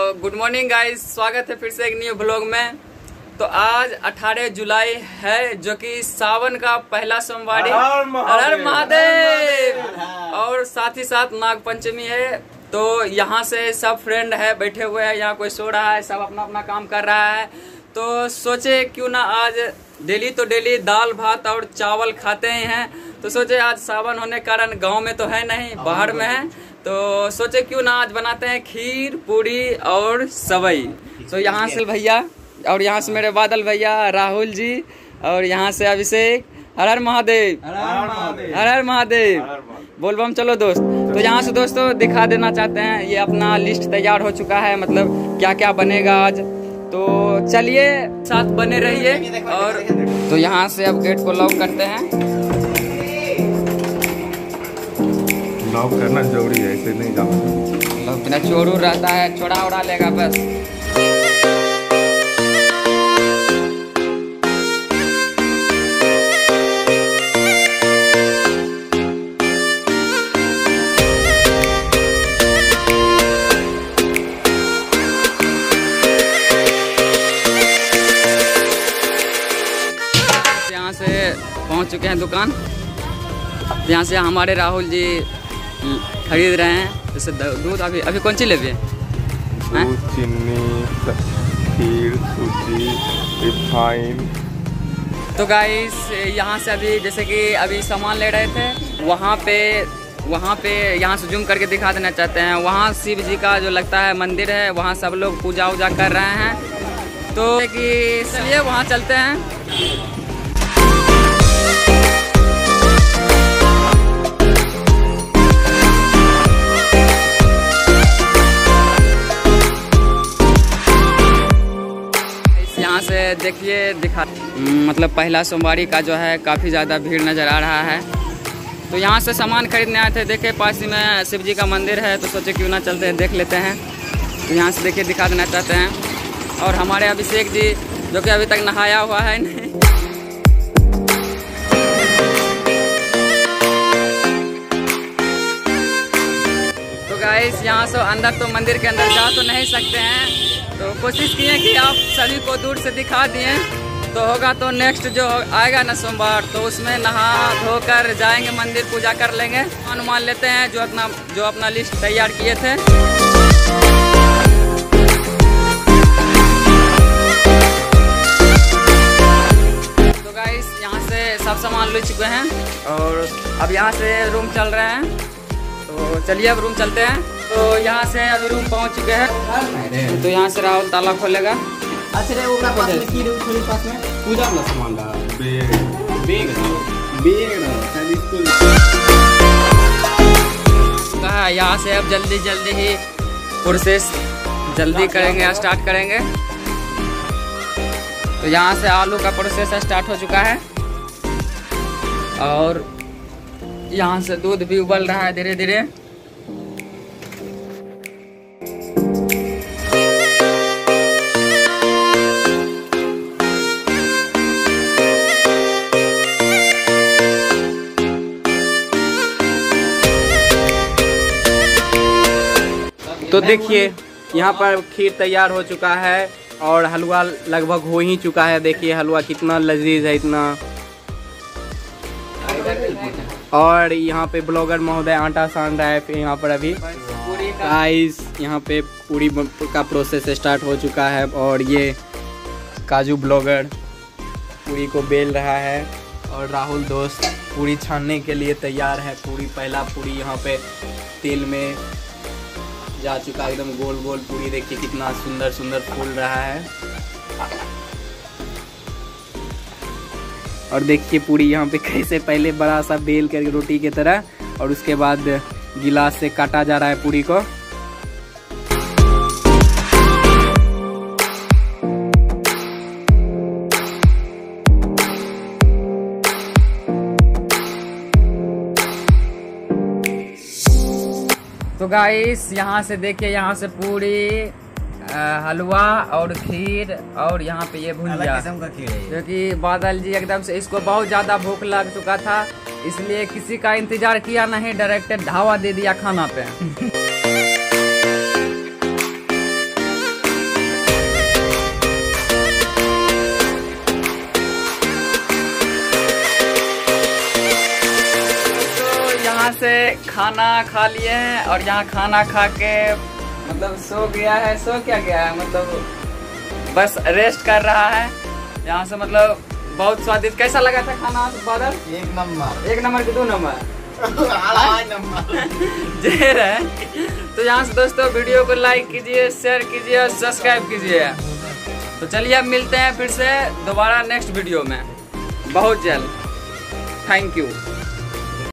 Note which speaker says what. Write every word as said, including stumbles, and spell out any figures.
Speaker 1: Good morning guys, स्वागत है फिर से एक न्यू ब्लॉग में। तो आज अठारह जुलाई है जो कि सावन का पहला सोमवार। हर हर महादेव। और साथ ही साथ नाग पंचमी है। तो यहाँ से सब फ्रेंड है बैठे हुए हैं, यहाँ कोई सो रहा है, सब अपना अपना काम कर रहा है। तो सोचे क्यों ना आज डेली तो डेली दाल भात और चावल खाते ही हैं, तो सोचे आज सावन होने के कारण गाँव में तो है नहीं, बाहर में है, तो सोचे क्यों ना आज बनाते हैं खीर पूरी और सवई। तो यहाँ से भैया और यहाँ से मेरे बादल भैया, राहुल जी और यहाँ से अभिषेक। हर हर महादेव, हर हर महादेव, बोलबम। चलो दोस्त, तो यहाँ से दोस्तों दिखा देना चाहते हैं, ये अपना लिस्ट तैयार हो चुका है, मतलब क्या क्या बनेगा आज। तो चलिए साथ बने रहिए। और तो यहाँ से अब गेट को लॉक करते हैं।
Speaker 2: लॉक करना जरूरी है, ऐसे नहीं जाना।
Speaker 1: लॉक बिना चोर रहता है, छोड़ा उड़ा लेगा बस। यहाँ से पहुँच चुके हैं दुकान। यहाँ से हमारे राहुल जी खरीद रहे हैं। जैसे दूध अभी अभी कौन सी लेंगे?
Speaker 2: दूध, चीनी, खीर, सूजी, रिफाइन।
Speaker 1: तो गाइस यहाँ से अभी जैसे कि अभी सामान ले रहे थे, वहाँ पे वहाँ पे यहाँ से जूम करके दिखा देना चाहते हैं। वहाँ शिव जी का जो लगता है मंदिर है, वहाँ सब लोग पूजा वूजा कर रहे हैं। तो कि चलिए वहाँ चलते हैं। यहाँ से देखिए दिखा, मतलब पहला सोमवारी का जो है काफ़ी ज़्यादा भीड़ नज़र आ रहा है। तो यहाँ से सामान खरीदने आए थे, देखे पास ही में शिव जी का मंदिर है, तो सोचे क्यों ना चलते हैं देख लेते हैं। तो यहाँ से देखिए दिखा देना चाहते हैं। और हमारे अभिषेक जी जो कि अभी तक नहाया हुआ है नहीं। तो गाइस यहाँ से अंदर तो मंदिर के अंदर जा तो नहीं सकते हैं, तो कोशिश किए कि आप सभी को दूर से दिखा दिए। तो होगा तो नेक्स्ट जो आएगा ना सोमवार, तो उसमें नहा धोकर जाएंगे मंदिर, पूजा कर लेंगे। अनुमान लेते हैं जो अपना जो अपना लिस्ट तैयार किए थे। तो गाइस यहाँ से सब सामान ले चुके हैं और अब यहाँ से रूम चल रहे हैं। तो चलिए अब रूम चलते हैं। तो यहाँ से अभी रूम पहुँच चुके हैं। तो यहाँ से राहुल ताला खोलेगा।
Speaker 3: अच्छा वो का पास में की थोड़ी पास में पूजा वाला सामान ला बैग बैग बैग शायद स्कूल
Speaker 1: कहा। यहाँ से अब जल्दी जल्दी ही प्रोसेस जल्दी करेंगे, स्टार्ट करेंगे। तो यहाँ से आलू का प्रोसेस स्टार्ट हो चुका है और यहाँ से दूध भी उबल रहा है धीरे धीरे।
Speaker 3: तो देखिए यहाँ पर खीर तैयार हो चुका है और हलवा लगभग हो ही चुका है। देखिए हलवा कितना लजीज है, इतना। और यहाँ पे ब्लॉगर महोदय आटा सान रहा है। फिर यहाँ पर अभी गाइस यहाँ पे पूरी का प्रोसेस स्टार्ट हो चुका है और ये काजू ब्लॉगर पूरी को बेल रहा है और राहुल दोस्त पूरी छानने के लिए तैयार है। पूरी पहला पूरी यहाँ पे तेल में जा चुका है, एकदम गोल गोल पूरी। देखिए कितना सुंदर सुंदर फूल रहा है। और देखिए पूरी यहाँ पे कैसे पहले बड़ा सा बेल कर रोटी की तरह और उसके बाद गिलास से काटा जा रहा है पूरी को।
Speaker 1: तो गाइस यहाँ से देखिए, यहाँ से पूरी हलवा और खीर और यहाँ पे ये भुजिया, क्योंकि बादल जी एकदम से इसको बहुत ज़्यादा भूख लग चुका था, इसलिए किसी का इंतजार किया नहीं, डायरेक्ट ढावा दे दिया खाना पे। यहाँ से खाना खा लिए हैं और यहाँ खाना खा के मतलब सो गया है। सो क्या गया है मतलब बस रेस्ट कर रहा है यहाँ से। मतलब बहुत स्वादिष्ट। कैसा लगा था खाना बादल?
Speaker 4: एक नंबर।
Speaker 1: एक नंबर की दो नंबर जेर है। तो यहाँ से दोस्तों वीडियो को लाइक कीजिए, शेयर कीजिए और सब्सक्राइब कीजिए। तो चलिए अब मिलते हैं फिर से दोबारा नेक्स्ट वीडियो में बहुत जल्द। Thank you.